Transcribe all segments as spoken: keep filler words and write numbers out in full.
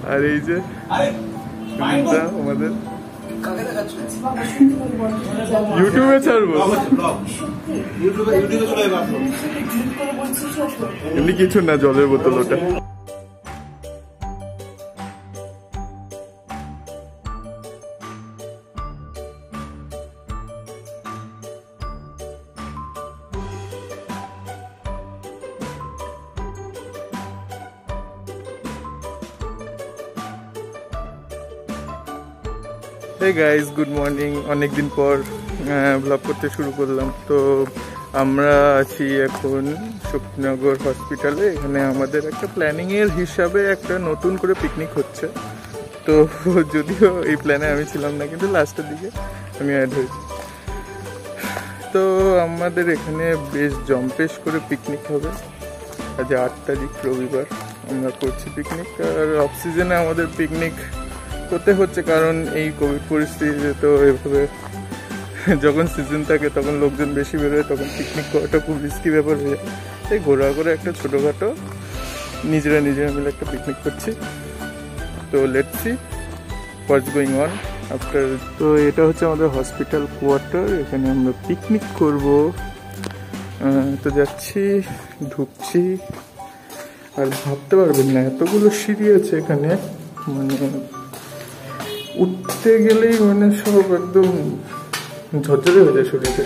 আর এই যে আমাদের ইউটিউবে ছাড়বো, এমনি কিছু না, জলের বোতল ওটা। Hey guys, good morning. अनेक दिन पर ब्लग करते शुरू करलाम। तो আমরা আছি এখন শক্তিনগর হসপিটালে। এখানে আমাদের একটা প্ল্যানিং এর হিসাবে একটা নতুন করে পিকনিক হচ্ছে। তো যদিও এই প্ল্যানে আমি ছিলাম না, কিন্তু লাস্টের দিকে আমি অ্যাড হয়েছি। তো আমাদের এখানে বেশ জম্পেশ করে পিকনিক হবে। আজ আট তারিখ রবিবার আমরা করছি পিকনিক। আর অফ সিজনে আমাদের পিকনিক করতে হচ্ছে, কারণ এই কোভিড পরিস্থিতিতে তো এভাবে যখন সিজন থাকে তখন লোকজন বেশি বেরোয়, তখন পিকনিক করাটা খুব রিস্কি ব্যাপার হয়ে যায়। তাই ঘোরা করে একটা ছোটোখাটো নিজেরা নিজেরা মিলে একটা পিকনিক করছি। তো let's see what's going on after. তো এটা হচ্ছে আমাদের হসপিটাল কোয়ার্টার, এখানে আমরা পিকনিক করব। তো যাচ্ছি, ঢুকছি, আর ভাবতে পারবেন না এতগুলো সিঁড়ি আছে এখানে, মানে উঠতে গেলেই মানে সব একদম ঝরঝরে হয়ে যায় শরীরে।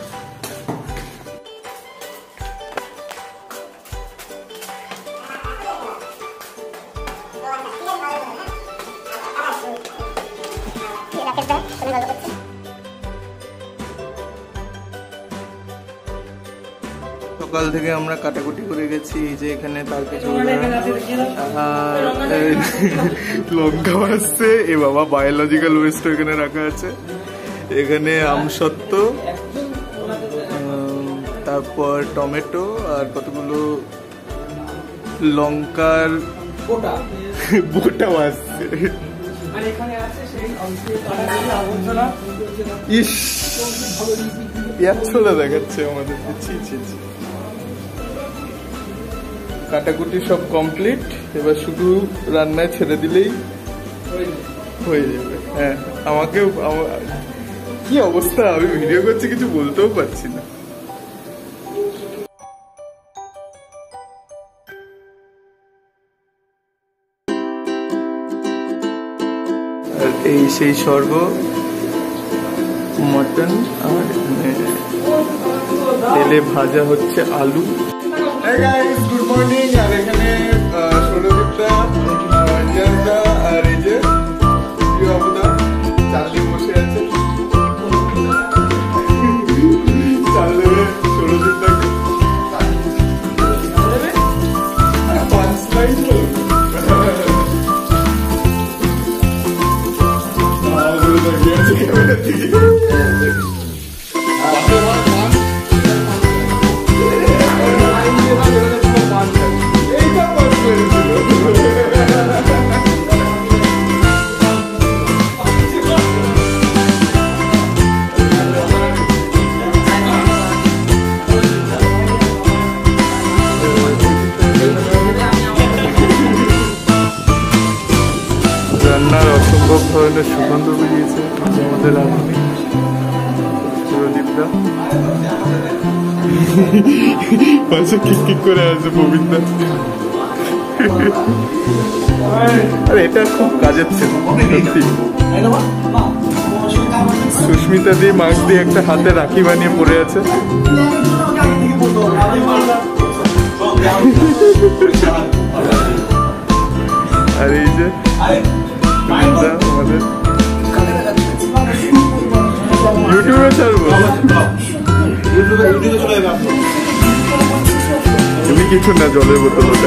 সকাল থেকে আমরা কাটাকুটি করে গেছি, যে এখানে তার কিছু লঙ্কা আসছে। এ বাবা, বায়োলজিক্যাল ওয়েস্ট এখানে রাখা আছে। এখানে আমসত্ত্ব, তারপর টমেটো, আর কতগুলো লঙ্কার বোটা আসছে। ইস, পেঁয়াজ ছোলা দেখাচ্ছে আমাদের। কাটাকুটি সব কমপ্লিট, এবার শুধু রান্নায় ছেড়ে দিলেই হয়ে যাবে। হ্যাঁ, আমাকেও কি অবস্থা, আমি ভিডিও করছি কিছু বলতেও পারছি না। আর এই সেই স্বর্গ, মটন, আর তেলে ভাজা হচ্ছে আলু। Hey guys, good morning. আর এখানে ষোলদীপটা, রঞ্জনদা, আর এই যে প্রিয়দা চালে বসে আছে। চালে ষোলদীপটাকে পাঁচ লাইন তো রান্নার অসম্ভব ধরনের সুগন্ধ বেরিয়েছে আমাদের রাঁধুনি প্রদীপদা। পাশে কিক কিক করে আছে পবিত্রা। আরে এটা খুব কাজের ছিল সত্যি। সুস্মিতা দিয়ে মাস্ক দিয়ে একটা হাতে রাখি বানিয়ে পড়ে আছে। আর এই যে আমাদের ইউটিউবে ছাড়বো, এমনি কিছু না, জলের বোতল ওটা।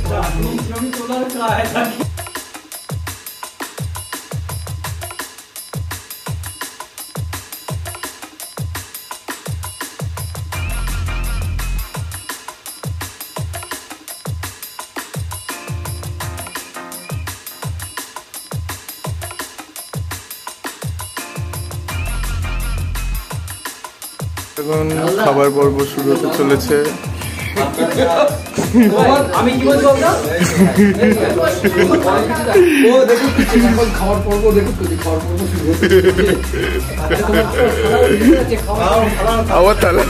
এখন খাবার পর্ব শুরু হতে চলেছে। আমি কি বলছি খাবার পর্ব দেখুন খাবার পর্ব শুরু হতে আবার তাহলে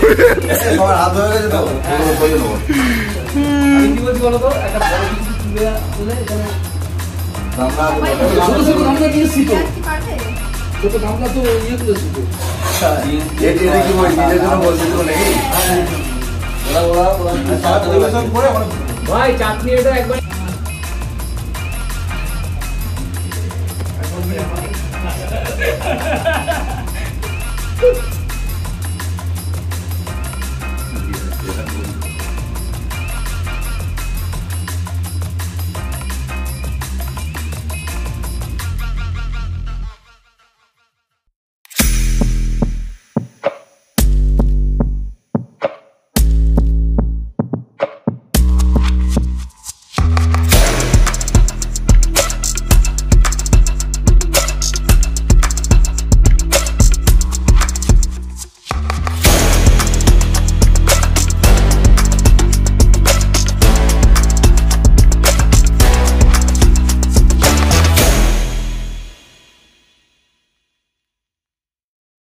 আমি কি বলছি বলো তো একটা বড় কিছু তুলে তুলে এখানে ছোট ছোট গামলা নিয়েছি তো ছোট গামলা তো ইয়ে তুলেছি তো ভাই চাটনি এটা একবার